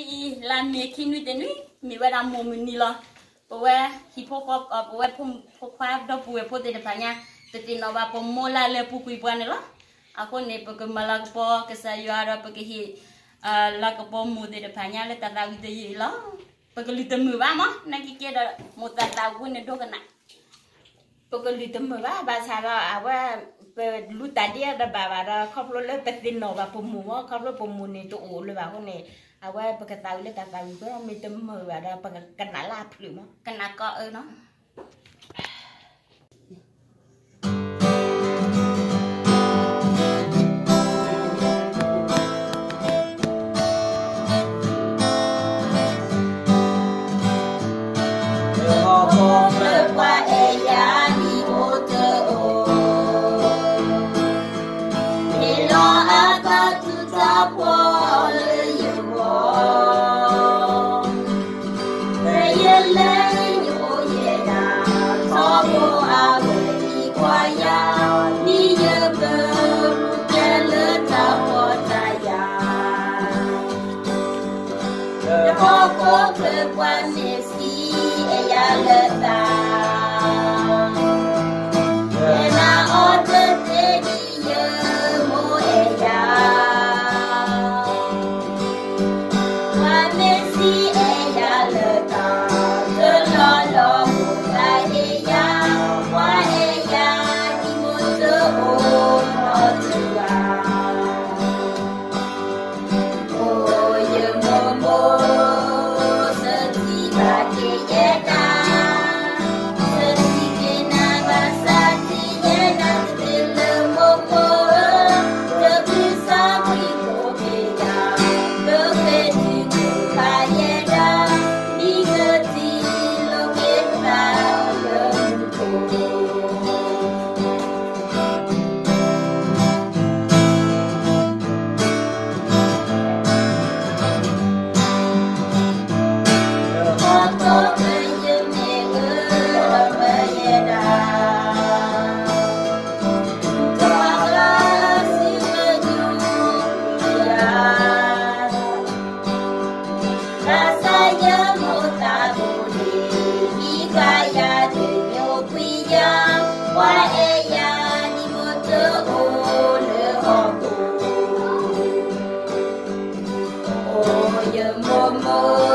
i la me kinu de nui mi wa da mo ni lo po wa hip hop po wa po kwa do po po de panya te no ba po mola le pu kui puan lo ako ne po ke mala po ke sayuara po ke hi la ko po mu de panya le ta da de yi lo po ke li temu ba mo na ki ke da mo ta ta ku ne do kana po ke li temu ba sa lo awa pe lu ta dia da ba da khop lo le te no ba po mu mo khop lo po mu ne to o le ba ko ne awa pe ke ta le ta ba mi temu ba da pe kana la plu mo kana ko no Momo